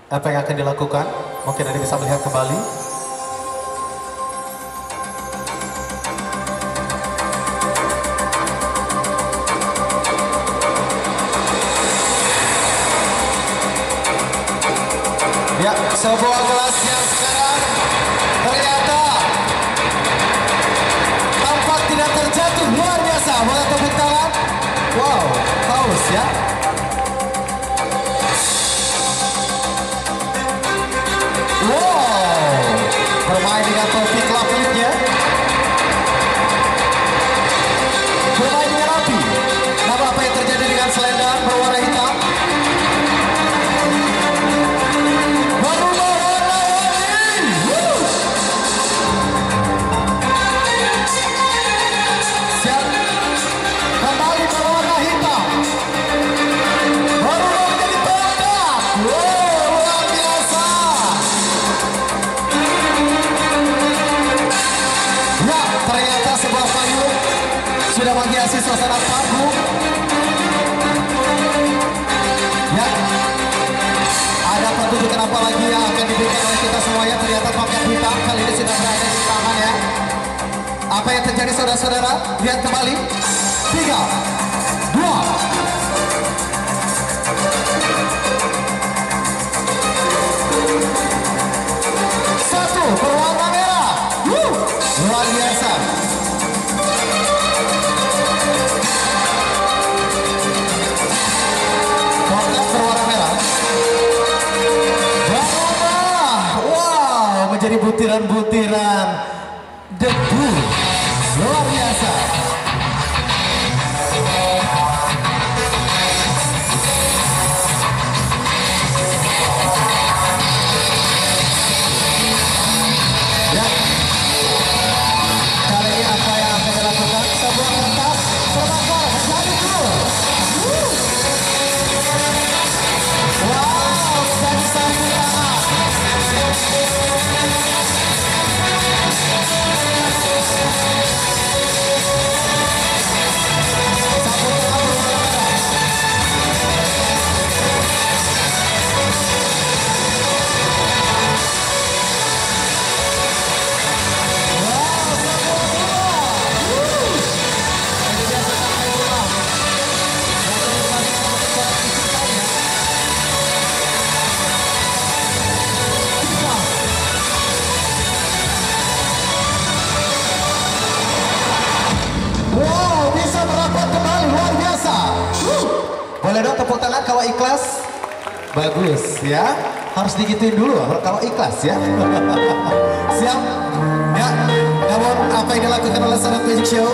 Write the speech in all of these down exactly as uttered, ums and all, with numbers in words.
apa yang akan dilakukan? Mungkin Anda bisa melihat kembali. Ya, sebuah kelas yang sekarang ternyata tampak tidak terjatuh, luar biasa. Boleh tepuk tangan? Wow, haus ya. Wow, bermain dengan topi kelap-kelipnya. Bermain dengan api. Lalu apa yang terjadi dengan selendang berwarna hitam? Berubah warna-warni. Siap. Kembali berwarna hitam. Berubah menjadi perak. Wow, luar biasa. Ya, ternyata sebuah payung sudah menghiasi suasana panggung. Ya, ada pertunjukan apa lagi yang akan diberikan oleh kita semuanya? Ternyata paket hitam kali ini sudah berada di tangan ya. Apa yang terjadi saudara-saudara? Lihat kembali. Tiga, dua, satu. Berwarna merah. Wuh, luar biasa. Tongkat berwarna merah. Berubah. Wow, menjadi butiran-butiran debu. Luar biasa. Ya. Kali ini apa yang akan dilakukan? Sebuah kertas terbakar menjadi dua. Wow, sensasi banget. Satu tangan berwarna merah. Wow, semua dua. Wuh. Ini dia sampai bola. Dan terus bagaimana mengejar fisikanya. Tiga. Wow, bisa merapat kembali, luar biasa. Wuh. Boleh dong tepuk tangan kalau ikhlas? Bagus ya. Harus digituin dulu kalau ikhlas ya. Siap? Ya. Namun apa yang dilakukan oleh Sadat Magic Show?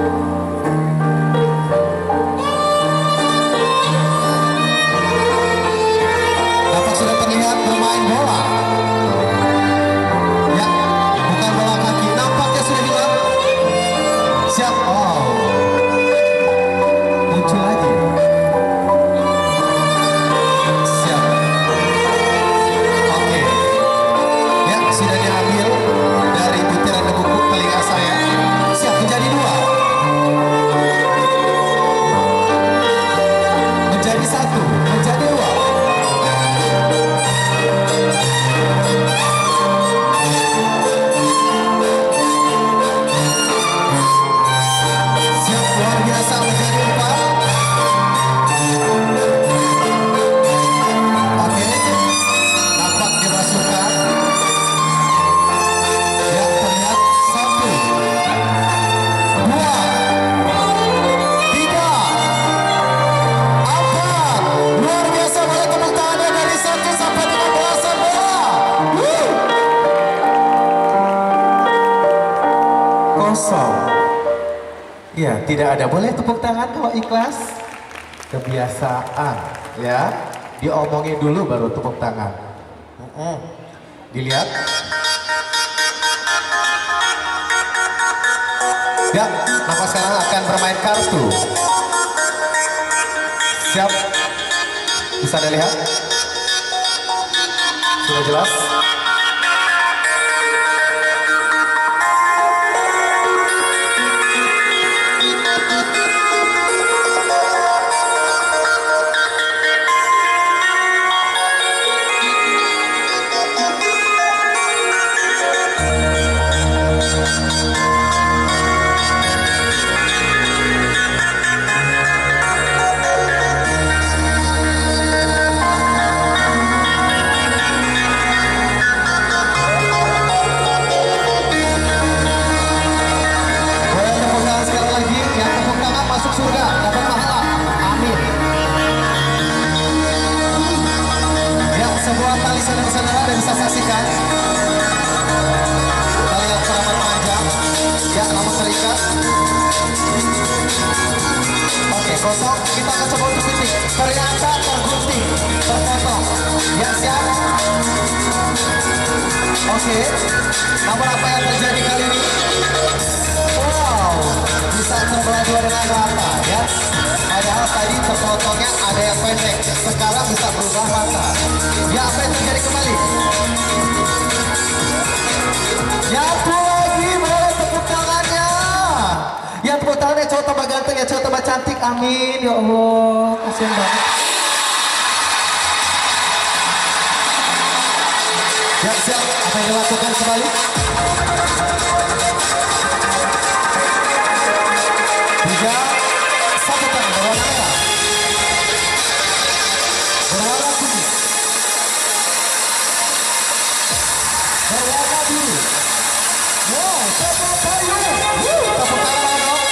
Nampak sudah terlihat bermain bola. Ya, bukan bola kaki. Nampaknya sudah hilang. Siap. Oh, muncul lagi. Siap. Oke. Ya, sudah diambil dari butiran debu telinga saya. Siap, menjadi dua. Menjadi satu. Menjadi dua. Siap, luar biasa, menjadi empat. Oke, nampak dimasukkan. Ya, terlihat satu, dua, tiga, empat. Luar biasa, boleh tepuk tangannya dari satu sampai dengan belasan bola. Wuh. Kosong. Ya, tidak ada. Boleh tepuk tangan kalau ikhlas? Kebiasaan, ya. Diomongin dulu baru tepuk tangan. Mm-mm. Dilihat. Ya, nampak sekarang akan bermain kartu. Siap. Bisa dilihat? Sudah jelas? besok kita akan coba untuk fitting. Ternyata tergunting, terpotong. Ya siap? Oke. Namun apa yang terjadi kali ini? Wow, bisa terbelah dua dengan rata ya. Padahal tadi terpotongnya ada yang pendek, sekarang bisa berubah rata. Ya apa yang terjadi kembali? Nyatu lagi, boleh tepuk tangannya. Yang tepuk tangannya cowok tambah ganteng ya, cowok tambah cantik, amin ya Allah. Kasian banget. Ya siap, apa yang dilakukan kembali? Tiga, satu tangan berwarna merah, berwarna kuning, berwarna biru. Wow, tepuk kayu, tepuk tangan dong.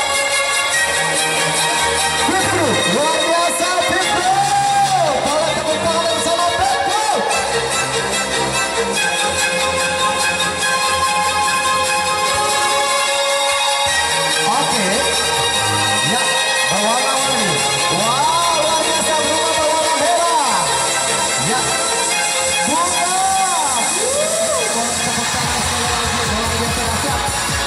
Flip through, luar biasa flip through. Boleh tepuk tangan bersama flip through. Oke, ya berwarna-warni. Wow, luar biasa berubah berwarna merah. Ya, bunga. Boleh tepuk tangan sekali lagi, luar biasa dahsyat.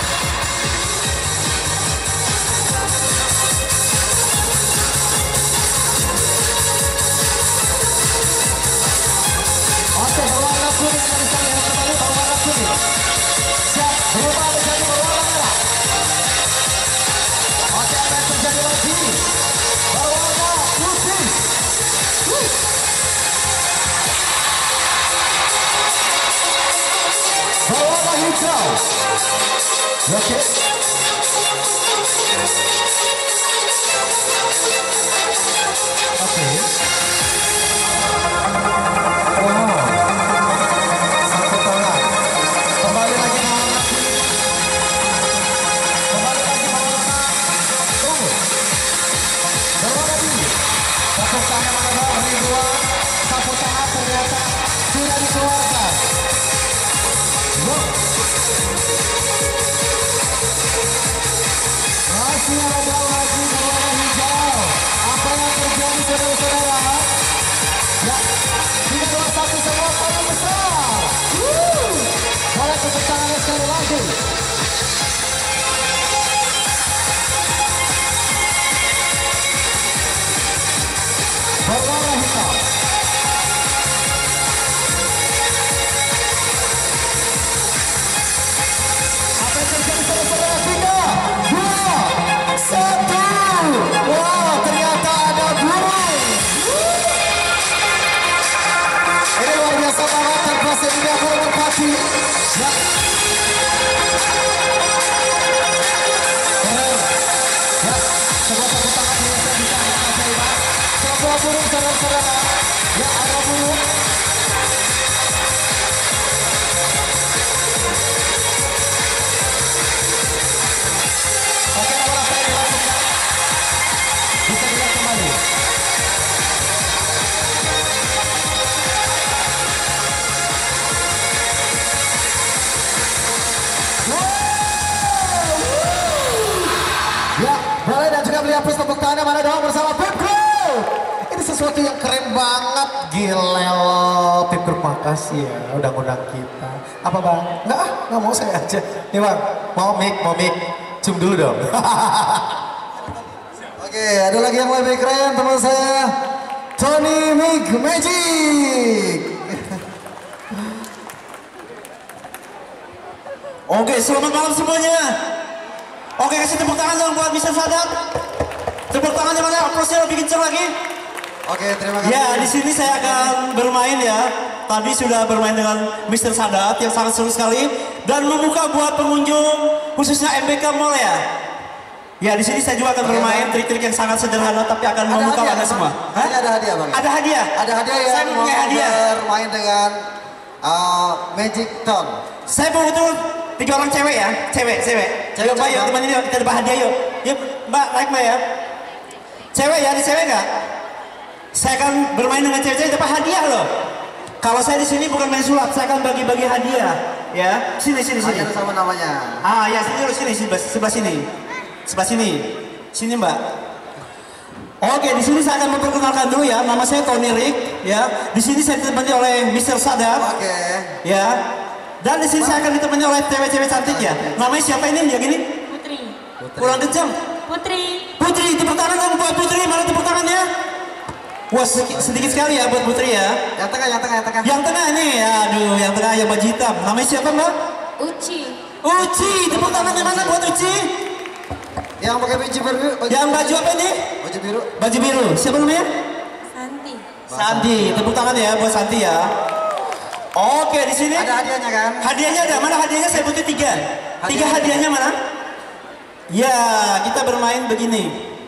Oke, berwarna kuning yang bisa lihat kembali berwarna kuning. Siap, berubah menjadi berwarna merah. Oke, apa yang terjadi lagi? Berwarna putih. Wuh. Berwarna hijau. Oke. Oke. Wow. Satu tangan. Kembali lagi berwarna kuning. Kembali lagi berwarna ungu. Berwarna biru. Tepuk tangan mana dong? Ridwan. Sapu tangan ternyata sudah dikeluarkan. Wow. Masih ada lagi berwarna hijau. Apa yang terjadi saudara-saudara? Ya, tiga, dua, satu, semua paling besar. Wuh. Boleh tepuk tangannya sekali lagi. Berwarna hitam. Apa yang terjadi saudara-saudara? Tiga, dua, satu. Wow, ternyata ada burung. Ini luar biasa banget, terpaksa ini aku merpati. Ya. Keren. Ya, sebuah tepuk tangan ini saya bisa keajaiban. Sebuah burung saudara-saudara. Ya, ada burung. Oke, namun apa yang dilakukan? Bisa dilihat kembali. Ya, boleh dan juga beli apus tepuk tangannya mana dong bersama Pip Group. Ini sesuatu yang keren banget, gile loh. Pip Group makasih ya udah ngundang kita. Apa bang? Enggak ah, nggak mau saya aja. Nih bang, mau mic, mau mic. Cium dulu dong. Oke, ada lagi yang lebih keren teman saya. Tony Mic Magic. Oke, selamat malam semuanya. Oke, kasih tepuk tangan dong buat mister Sadat. Tepuk tangan di mana? Aplausnya lebih kencang lagi. Oke, terima kasih. Ya, di sini saya akan bermain ya. Tadi sudah bermain dengan mister Sadat yang sangat seru sekali dan membuka buat pengunjung khususnya M B K Mall ya. Ya, di sini saya juga akan bermain trik-trik yang sangat sederhana tapi akan Ada membuka hadiah, Anda semua. Hah? Ini ada hadiah bang. Ada hadiah. Ada hadiah ya. Saya mau punya hadiah. bermain dengan uh, Magic Tom. Saya butuh tiga orang cewek ya, cewek, cewek. Cewek, Yuk, Mbak, cewek, yuk, Bang. teman ini kita dapat hadiah yuk. Yuk, Mbak, naik Mbak ya. Cewek ya, ada cewek nggak? Saya akan bermain dengan cewek-cewek dapat hadiah loh. Kalau saya di sini bukan main sulap, saya akan bagi-bagi hadiah. Ya, sini, sini, sini. Hadiah sama namanya. Ah, ya, sini dulu, sini, sebelah, sebelah sini, sebelah sini, sini Mbak. Oke, di sini saya akan memperkenalkan dulu ya. Nama saya Tony Rick, ya. Di sini saya ditemani oleh mister Sadar. Oke. Ya. Dan di sini saya akan ditemani oleh cewek-cewek cantik ya. Namanya siapa ini? Yang ini? Putri. Kurang kencang. Putri. Putri, tepuk tangan dong buat Putri. Mana tepuk tangannya? Wah, sedikit, sedikit sekali ya buat Putri ya. Yang tengah, yang tengah, yang tengah. Yang tengah nih, aduh, yang tengah yang baju hitam. Namanya siapa Mbak? Uci. Uci, tepuk tangannya mana buat Uci? Yang pakai baju biru. Yang baju apa ini? Baju biru. Baju biru. Siapa namanya? Santi. Santi. Tepuk tangan ya buat Santi ya. Oke, di sini Ada hadiahnya kan? hadiahnya ada. Mana hadiahnya? Saya butuh tiga. Tiga Hadiahnya. hadiahnya mana? Ya, kita bermain begini.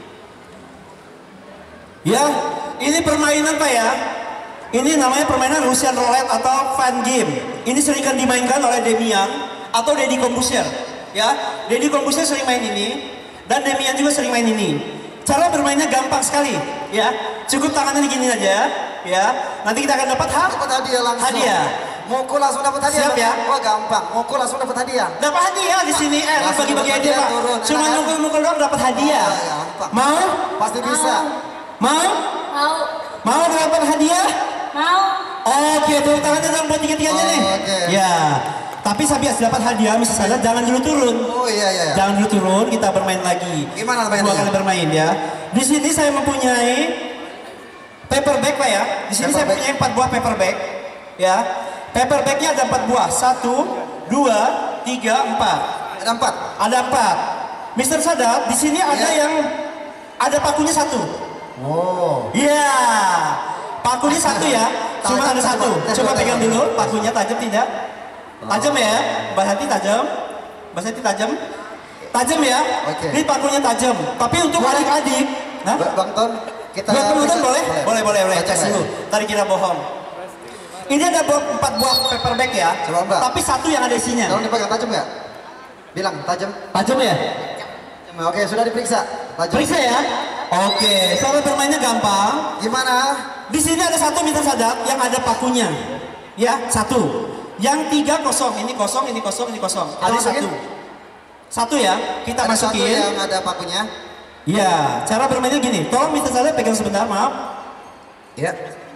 Ya, ini permainan Pak ya. Ini namanya permainan Russian Roulette atau fun game. Ini sering kan dimainkan oleh Demian atau Deddy Corbuzier. Ya, Deddy Corbuzier sering main ini. Dan Demian juga sering main ini. Cara bermainnya gampang sekali, ya. Cukup tangannya gini aja, ya. Nanti kita akan dapat hak. Dapat hadiah langsung. Hadiah. Mukul langsung dapat hadiah. Siap ya? Wah gampang. Mukul langsung dapat hadiah. Dapat hadiah di sini. Eh, Langsung bagi-bagi dapat aja hadiah, Pak. turun, Cuma enak kan? mukul-mukul doang dapat hadiah. Oh, gampang. Mau? Pasti bisa. Mau? Mau. Mau dapat hadiah? Mau. Oke, tepuk tangannya dong buat tiga-tiganya nih. Oke. Ya. Tapi sampai dapat hadiah, misalnya jangan dulu turun. Oh iya iya. Jangan dulu turun, kita bermain lagi. Gimana mainnya? Dua kali bermain ya. Di sini saya mempunyai paper bag Pak ya. Di sini Paper saya bag. punya empat buah paper bag. Ya. Paper bagnya ada empat buah. Satu, dua, tiga, empat. Ada empat. Ada empat. mister Sadat, di sini ada Ya. yang ada pakunya satu. Oh. Iya. Pakunya satu ya. Cuma ada satu. Coba pegang dulu. Pakunya tajam tidak? Tajam ya. Mbak Hati tajam. Mbak Hati tajam. Tajam ya. Oke. Ini pakunya tajam. Tapi untuk adik-adik, nah, Ba- Bang Ton, kita buat penonton bisa- boleh? Boleh, boleh, boleh. Baca, Tes Mbak. dulu. Tadi kita bohong. Ini ada buah- empat buah paper bag ya. Coba, Mbak. Tapi satu yang ada isinya. Kalau dipegang tajam nggak? Bilang tajam. Tajam ya? Oke, sudah diperiksa. Tajam. Periksa ya. Oke. Cara bermainnya gampang. Gimana? Di sini ada satu mister Sadat yang ada pakunya. Ya, satu. Yang tiga kosong, ini kosong, ini kosong, ini kosong. Kita Ada masukin? satu. Satu ya, kita Ada satu masukin. yang ada pakunya. Ya, cara bermainnya gini. Tolong mister Sadat pegang sebentar, maaf. Ya.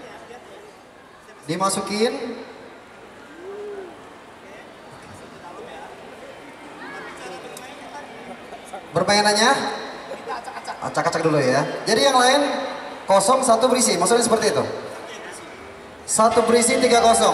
Dimasukin. Permainannya acak-acak dulu ya. Jadi yang lain kosong satu berisi, maksudnya seperti itu. Satu berisi tiga kosong.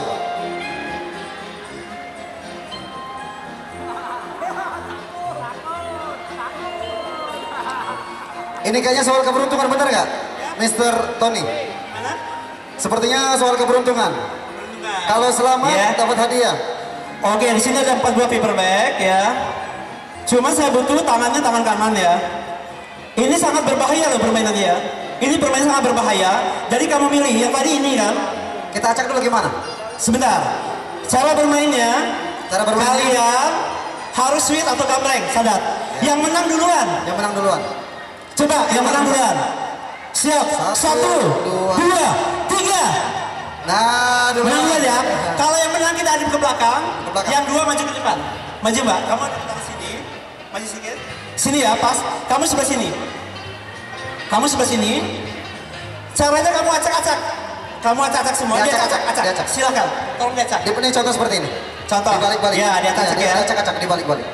Ini kayaknya soal keberuntungan, benar nggak, mister Tony? Sepertinya soal keberuntungan. Kalau selamat Ya. dapat hadiah. Oke, di sini ada empat buah paper bag ya. Cuma saya butuh tangannya tangan kanan ya. Ini sangat berbahaya loh permainan ya. Ini permainan sangat berbahaya. Jadi kamu milih yang tadi ini kan. Kita acak dulu gimana? Sebentar. Cara bermainnya, Cara bermainnya? kalian harus sweet atau gambreng, Sadat. Yang menang duluan. Yang menang duluan. Coba yang menang duluan. Siap. Satu, Satu, dua. dua, tiga. Nah, duluan. Menang duluan ya. Kalau yang menang kita adip ke belakang, Ke belakang. yang dua maju ke depan. Maju Mbak, kamu ada di sini. Maju sedikit. Sini ya, pas. Kamu sebelah sini. Kamu sebelah sini. Caranya kamu acak-acak. Kamu acak-acak semua. Dia Diacak, acak-acak. diacak. Silakan. Tolong diacak. Dia punya contoh seperti ini. Contoh. Dibalik-balik. Ya, diacak-acak ya. Diacak-acak, dibalik-balik.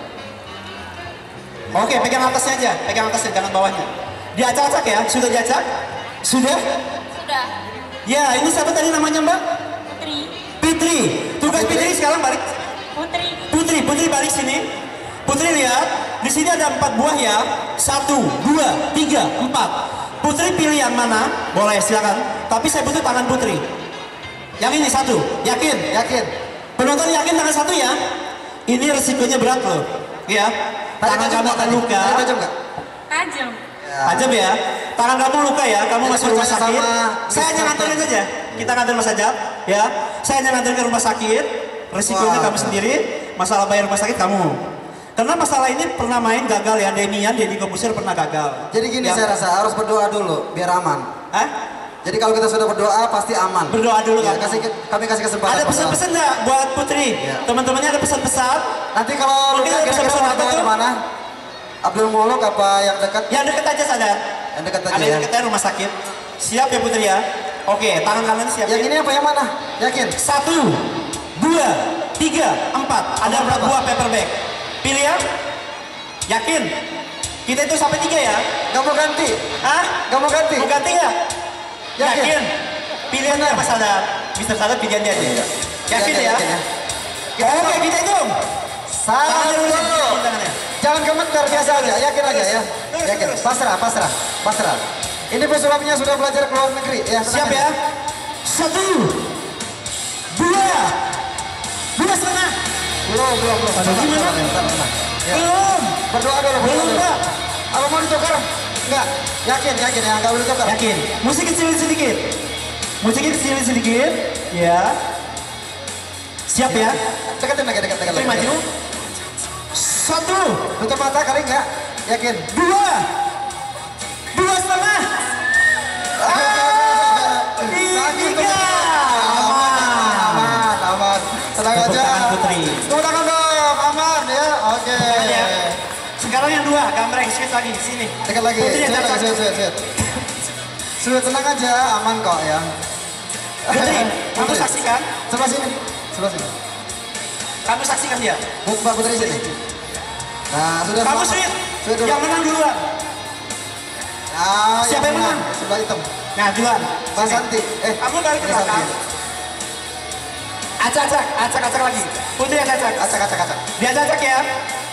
Oke, pegang atasnya aja. Pegang atasnya, jangan bawahnya. Diacak-acak ya. Sudah diacak? Sudah? Sudah. Ya, ini siapa tadi namanya Mbak? Putri. Fitri. Tugas Fitri. Fitri sekarang balik. Putri. Putri, Putri balik sini. Putri lihat, di sini ada empat buah ya. Satu, dua, tiga, empat. Putri pilih yang mana? Boleh, silakan. Tapi saya butuh tangan Putri. Yang ini satu, yakin? Yakin? Penonton yakin tangan satu ya? Ini resikonya berat loh. Ya, Tadi tangan tajam kamu nggak akan tadi? luka. Tadi tajam nggak? Tajam. Tajam ya. Tangan kamu luka ya, kamu Jadi masuk rumah percaya sakit. sama Saya hanya mister nganterin aja. Kita nganter Mas Ajat, ya. Saya hanya nganterin ke rumah sakit. Resikonya Wah. kamu sendiri. Masalah bayar rumah sakit kamu. Karena masalah ini pernah main gagal ya. Demian, Deddy Corbuzier pernah gagal. Jadi gini Ya. saya rasa harus berdoa dulu biar aman. Hah? Jadi kalau kita sudah berdoa pasti aman. Berdoa dulu Ya, kamu. kasih kami kasih kesempatan. Ada pesan-pesan nggak buat Putri? Ya. Teman-temannya ada pesan-pesan? Nanti kalau Mungkin luka ada kira-kira pesan-pesan apa warnanya tuh? kemana? Abdul Muluk apa yang dekat? Yang deket aja sadar. Yang dekat aja Ada ya. yang dekatnya rumah sakit. Siap ya Putri ya? Oke, tangan kanan siap. Yang ya? ini apa yang mana? Yakin? Satu, dua, tiga, empat. Ada Nomor empat berapa? buah paper bag. Pilih ya? Yakin? Kita itu sampai tiga ya? Gak mau ganti? Hah? Gak mau ganti? Mau ganti nggak? Yakin? Yakin? Pilihannya Mas Sadar. mister Sadar pilihannya aja. Yakin Yakin, ya? yakin ya. Kita Oke, kita hitung. Tangannya dulu, Satu. tangannya. Jangan gemetar, biasa aja. Yakin aja ya. Terus, Yakin. terus. Pasrah, pasrah, pasrah. Ini pesulapnya sudah belajar ke luar negeri. Ya, tenang Siap aja. ya? Satu, dua, dua setengah. Belum, belum, belum. Aduh, Tenang, gimana? tenang, tenang, tenang. Ya. Belum. Berdoa dulu, berdoa Belum, dulu. Pak. Apa mau ditukar? Enggak. Yakin, yakin ya. Enggak boleh ditukar. Yakin? Musik kecilin sedikit. Musiknya kecilin sedikit. Ya. Siap ya? Deketin lagi, dekat, dekat Oke, lagi. maju. Satu, Tutup mata kali enggak? Yakin? dua, dua setengah. Ah, tiga. Aman. Aman, aman. Tenang Tepuk aja. tangan Putri. Tepuk tangan dong. Aman ya. Oke. Aman ya. Sekarang yang dua, gambreng, sweet lagi, sini. Dekat lagi. Putri yang Sweet lagi, cocok. sweet, sweet, sweet. Sudah tenang aja, aman kok ya. Putri, kamu Putri. saksikan. Sebelah sini. Sebelah sini. Kamu saksikan dia. Bu, Mbak Putri sini. Nah, sudah Kamu selamat. sweet. Sweet dulu. Yang menang duluan. Ah, Siapa yang menang? Sebelah hitam. Nah, duluan. Mbak Sini. Santi. Eh, Kamu balik ke Mbak belakang. Santi. Acak-acak, acak-acak lagi. Putri acak-acak. Acak, acak, acak. Dia acak ya.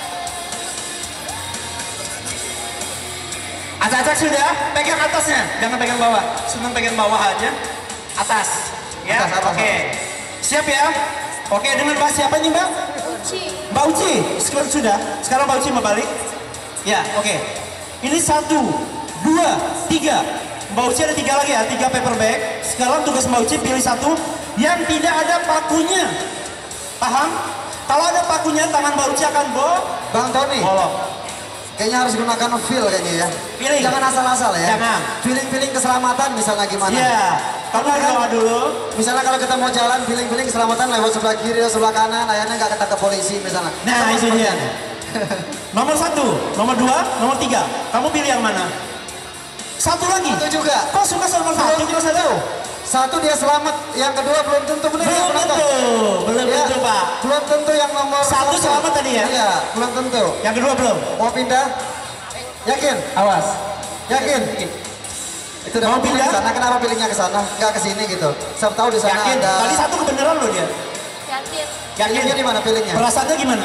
Acak-acak sudah, pegang atasnya, jangan pegang bawah. Senang pegang bawah aja. Atas. Ya, Atas, atas, oke. Siap ya? Oke, dengan Mbak siapa nih Mbak? Uci. Mbak Uci, sekarang sudah. Sekarang Mbak Uci mau balik. Ya, oke. Ini satu, dua, tiga. Mbak Uci ada tiga lagi ya, tiga paper bag. Sekarang tugas Mbak Uci pilih satu yang tidak ada pakunya. Paham? Kalau ada pakunya, tangan Mbak Uci akan bo- Bang Tony. bolong. Kayaknya harus gunakan feel kayaknya ya. Pilih. Jangan asal-asal ya. Jangan. Feeling-feeling keselamatan misalnya gimana? Iya, kamu berdoa dulu. Misalnya kalau kita mau jalan feeling-feeling keselamatan lewat sebelah kiri atau sebelah kanan, ayahnya nggak ketangkap polisi misalnya. Nah, Sama itu seperti dia. ini. Nomor satu, nomor dua, nomor tiga. Kamu pilih yang mana? Satu lagi. Satu juga. Kok suka sama satu? Belum tentu. Satu dia selamat, yang kedua belum tentu benar ya Belum penonton? tentu, belum Ya, tentu Pak. belum tentu yang nomor Satu selamat tadi ya? Iya, belum tentu. Yang kedua belum. Mau pindah? Yakin? Awas. Yakin? Itu udah Mau mau pilih pindah? ke sana, kenapa pilihnya ke sana? Enggak ke sini gitu. Siapa tahu di sana Yakin? ada. Tadi satu kebenaran loh dia. Yakin. Yakin? Pilihnya di mana pilihnya? Perasaannya gimana?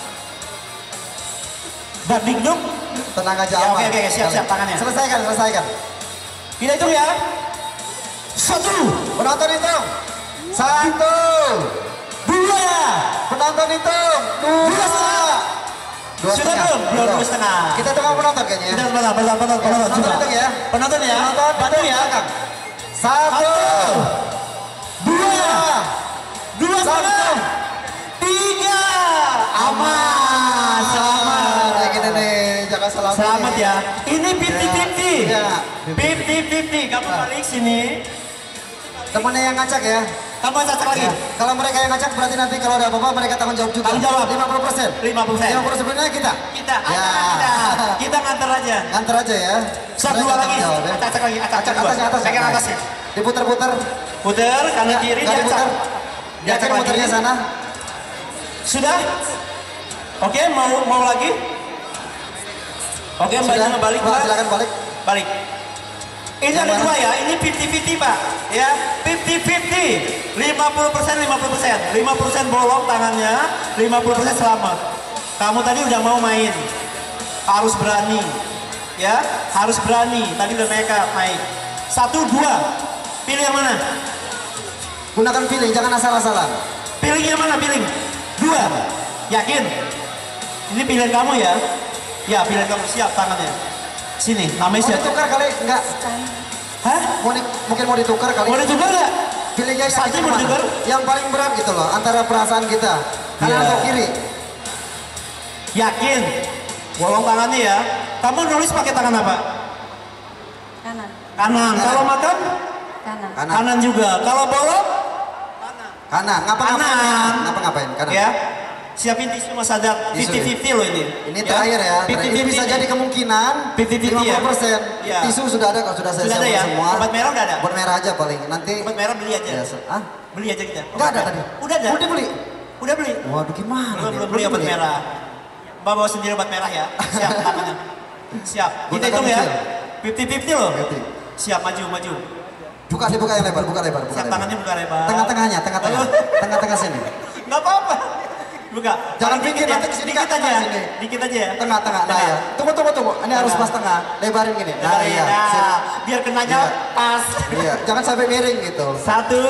Badik dong. Tenang aja Ya, aman. oke, oke, siap, siap, tangannya. Selesaikan, selesaikan. Kita hitung ya. Satu, Penonton hitung. Satu. dua, Penonton hitung. Dua. Dua setengah. Dua Sudah setengah. belum? Belum, dua setengah. Kita tunggu penonton kayaknya ya. Kita penonton, penonton, penonton, penonton, Penonton coba. hitung ya. Penonton ya. Penonton Bantu hitung ya. belakang. Satu. Dua, dua Satu. setengah, tiga, aman, selamat. Kayak gini nih, jangan salah. Selamat ya. Ini fifty fifty. Ya. Fifty fifty. Kamu balik sini. Temennya yang ngacak ya. Kamu acak lagi. Ya. Kalau mereka yang ngacak berarti nanti kalau ada apa-apa mereka tanggung jawab juga. Tanggung jawab. lima puluh persen. lima puluh persen. lima puluh persen kita. Kita, Ya. kita, kita nganter aja. Nganter aja ya. Satu Mereka dua lagi. tanggung jawab ya. Acak acak lagi. Acak Acak dua. atas atas. Pegang Nah, atasnya. Diputer-puter. Puter kanan Ya, kiri nggak dia acak. diputer. Dia acak Yakin lagi. muternya sana. Sudah? Oke, mau mau lagi? Oke, mbaknya Sudah. balik, Mbak, Mbak. silakan balik. Balik. Ini Yang ada mana? dua ya, ini fifty fifty Pak. Ya, fifty fifty. lima puluh persen, lima puluh persen. lima puluh persen bolong tangannya, lima puluh persen selamat. Kamu tadi udah mau main. Harus berani. Ya, harus berani. Tadi udah nekat main. Satu, dua. Pilih yang mana? Gunakan feeling, jangan asal-asalan. Pilih yang mana? Pilih. Dua. Yakin? Ini pilihan kamu ya? Ya, pilihan kamu. Siap tangannya. Sini, namanya Mau siapa? ditukar kali? Enggak. Hah? Mau di, mungkin mau ditukar kali. Mau ditukar nggak? Pilihnya yang Santi kita mau mana? ditukar? Yang paling berat gitu loh, antara perasaan kita. Kanan Iya. atau kiri. Yakin? Bolong tangannya ya. Kamu nulis pakai tangan apa? Kanan. Kanan. Kalau makan? Kanan. Kanan. Kanan juga. Kalau bolong? Kanan. Ngapa ngapain? Kanan. Ngapa ngapain? Kanan. Ya. Siapin tisu Mas Sadat, Tisu fifty fifty loh ini. Ini terakhir ya, terakhir. Ini bisa jadi kemungkinan fifty fifty lima puluh persen. Ya. Tisu sudah ada kok, sudah saya Sudah ada siapkan ya? semua. Obat merah udah ada? Obat merah aja paling, nanti. Obat merah beli aja. Ya, ah? Beli aja kita. Enggak ada tadi. Udah ada? Udah beli? Udah beli? Waduh gimana? Belum, nih? belum beli obat merah. Mbak bawa sendiri obat merah ya. Siap tangannya. Siap. Kita Gunakan hitung ya. kecil. fifty fifty loh. fifty. Siap, maju, maju. Buka dibuka yang lebar, buka lebar. Buka Siap, lebar. tangannya buka lebar. Tengah-tengahnya, tengah-tengah. Oh. Tengah-tengah sini. Nggak apa-apa. Buka. Jangan Dikit pikir ya. nanti kesini Dikit ke aja. atas sini. Dikit aja ya. Tengah-tengah, nah ya. Tunggu, tunggu, tunggu. Ini harus Tengah. pas tengah. Lebarin gini. Nah, Lebarin, iya. nah, Sip. biar kenanya Iya. pas. Iya, jangan sampai miring gitu. Satu.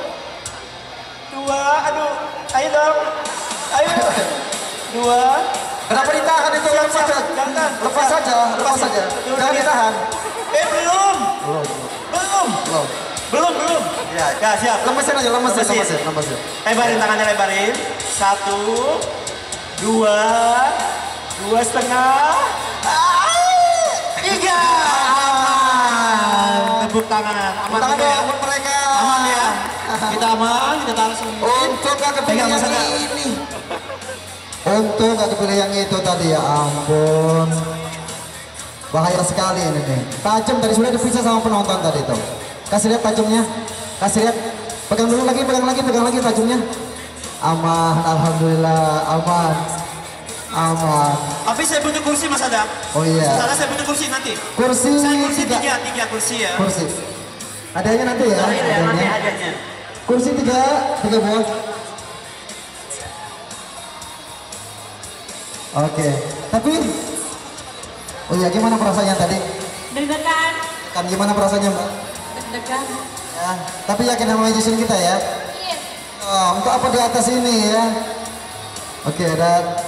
Dua. Aduh. Ayo dong. Ayo. Dua. Kenapa ditahan itu? Lepas saja. Jangan. Lepas saja, lepas saja. Jangan ditahan. Eh belum. Belum, Belum. belum. Belum, belum. Ya, Ya, siap. lemesin aja, lemesin, Lemesin. lemesin, lemesin. Lebarin tangannya, lebarin. Satu, dua, dua setengah, ah, tiga. Aman. Tepuk tangan. Aman Tangan juga ya. dong buat mereka. Aman ya. Kita aman, kita taruh sini. Untung gak kepilih Pegang yang masalah. ini. Untung gak kepilih yang itu tadi, ya ampun. Bahaya sekali ini nih. Tajam tadi sudah diperiksa sama penonton tadi tuh. Kasih lihat tajamnya. Kasih lihat. Pegang dulu lagi, pegang lagi, pegang lagi tajamnya. Aman, alhamdulillah, aman. Aman. Tapi saya butuh kursi Mas Adam. Oh iya. Sana saya butuh kursi nanti. Kursi Saya kursi tiga. tiga, tiga kursi ya. Kursi. Adanya nanti ya. Terakhir ya, nanti adanya. adanya. Kursi tiga, tiga buah. Oke. Tapi, oh iya gimana perasaannya tadi? Deg-degan. Kan gimana perasaannya Mbak? Deg-degan. Ya, tapi yakin sama magician kita ya? Iya. Oh, untuk apa di atas ini ya? Oke, ada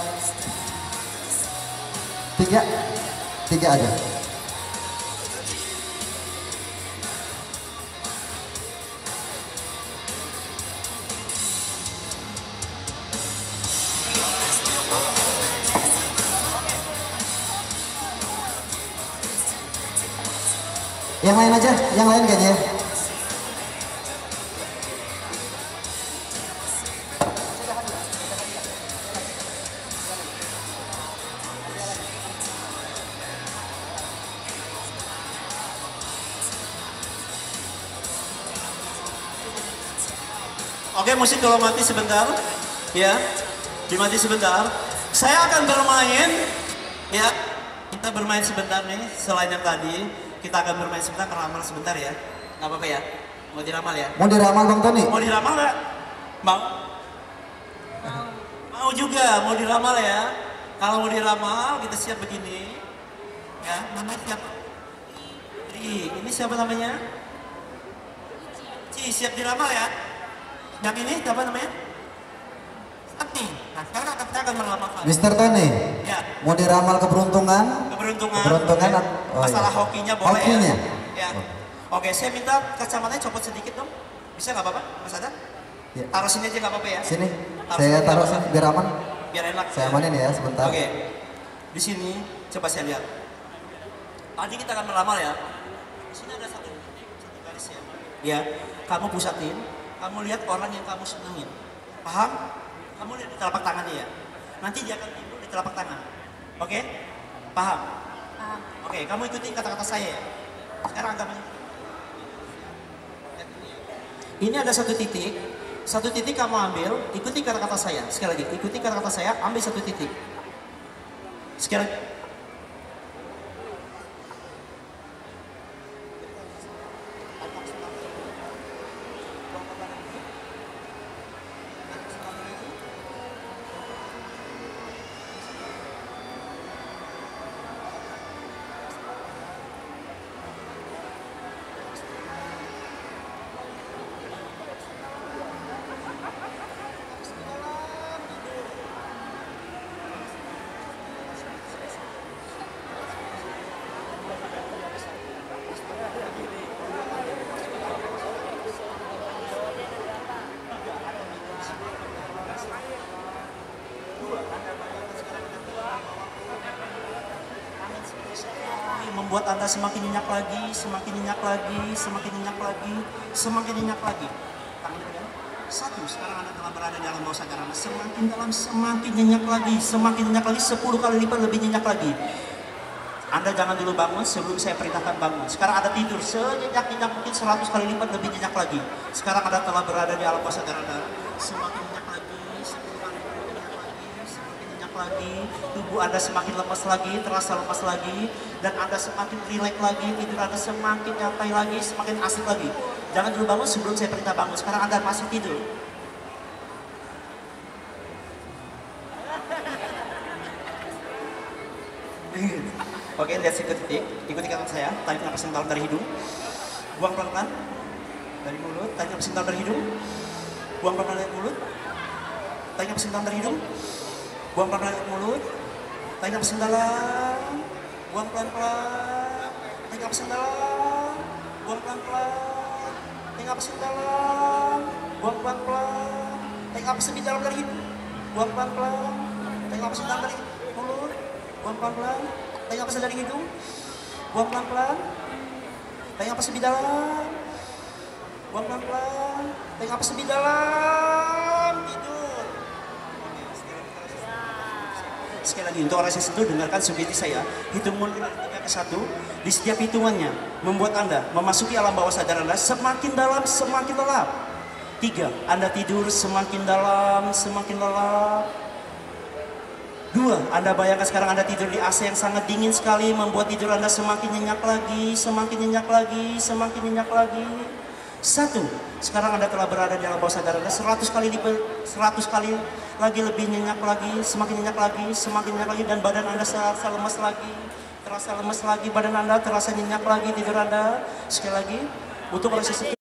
tiga, tiga aja. Yang lain aja, yang lain kayaknya. Oke, musik kalau mati sebentar, ya, dimati sebentar. Saya akan bermain, ya, kita bermain sebentar nih. Selain yang tadi, kita akan bermain sebentar, meramal sebentar ya. Nggak apa-apa ya? Mau diramal ya? Mau diramal Bang Tony? Mau diramal nggak, Bang? Mau. Mau juga, mau diramal ya. Kalau mau diramal, kita siap begini. Ya, namanya siapa? Tri. Ini siapa namanya? Ci, siap diramal ya. Yang ini siapa namanya? Sakti. Nah, sekarang akan saya akan meramalkan. Mister Tony, Ya, mau diramal keberuntungan? keberuntungan. Keberuntungan, Ya. oh Masalah iya. hokinya boleh Hokinya? ya. Ya. Oke, saya minta kacamatanya copot sedikit dong. Bisa nggak apa-apa, Mas Ada? Ya. Taruh sini aja nggak apa-apa ya. Sini, Taruh saya sini, taruh nggak sini apa-apa. biar aman. Biar enak. Saya amanin ya sebentar. Oke, di sini coba saya lihat. Tadi kita akan meramal ya. Di sini ada satu titik, satu garis ya. Ya, kamu pusatin, kamu lihat orang yang kamu senengin. Paham? Kamu lihat di telapak tangan dia. Nanti dia akan timbul di telapak tangan. Oke? Paham? Paham. Oke, kamu ikuti kata-kata saya ya. Sekarang agak maju. Ini ada satu titik, satu titik kamu ambil, ikuti kata-kata saya. Sekali lagi, ikuti kata-kata saya, ambil satu titik. Sekali lagi. Membuat Anda semakin nyenyak lagi, semakin nyenyak lagi, semakin nyenyak lagi, semakin nyenyak lagi. Tangan pegang. Satu, sekarang Anda telah berada di alam bawah sadar Anda. Semakin dalam, semakin nyenyak lagi. Semakin nyenyak lagi, sepuluh kali lipat lebih nyenyak lagi. Anda jangan dulu bangun sebelum saya perintahkan bangun. Sekarang Anda tidur senyenyak-nyenyak mungkin seratus kali lipat lebih nyenyak lagi. Sekarang Anda telah berada di alam bawah sadar Anda. Semakin nyenyak lagi, sepuluh kali lipat lebih nyenyak lagi, semakin nyenyak lagi. Tubuh Anda semakin lemas lagi, terasa lemas lagi. Dan Anda semakin rileks lagi, tidur Anda semakin nyantai lagi, semakin asik lagi. Jangan dulu bangun sebelum saya perintah bangun. Sekarang Anda masih tidur. Oke, lihat situ titik. Ikuti kata saya. Tarik napas yang dalam dari hidung. Buang pelan-pelan dari mulut. Tarik napas yang dalam dari hidung. Buang pelan-pelan dari mulut. Tarik napas yang dalam dari hidung. Buang pelan-pelan dari mulut. Tarik napas yang dalam. Buang pelan-pelan. Tarik napas yang dalam. Buang pelan-pelan. Tarik napas yang dalam. Buang pelan-pelan. Tarik napas lebih dalam dari hidung. Buang pelan-pelan. Tarik napas yang dalam dari mulut. Buang pelan-pelan. Tarik napas dari hidung. Buang pelan-pelan. Tarik napas lebih dalam. Buang pelan-pelan. Tarik napas lebih dalam. Tidur. Sekali lagi untuk orang yang dengarkan subjektif saya. Hitung mundur ke satu. Di setiap hitungannya membuat Anda memasuki alam bawah sadar Anda semakin dalam, semakin lelap. Tiga, Anda tidur semakin dalam, semakin lelap. Dua, Anda bayangkan sekarang Anda tidur di A C yang sangat dingin sekali, membuat tidur Anda semakin nyenyak lagi, semakin nyenyak lagi, semakin nyenyak lagi. Satu, sekarang Anda telah berada di alam bawah sadar Anda seratus kali seratus kali lagi lebih nyenyak lagi, semakin nyenyak lagi, semakin nyenyak lagi, dan badan Anda terasa lemas lagi, terasa lemas lagi, badan Anda terasa nyenyak lagi, tidur Anda. Sekali lagi, untuk proses itu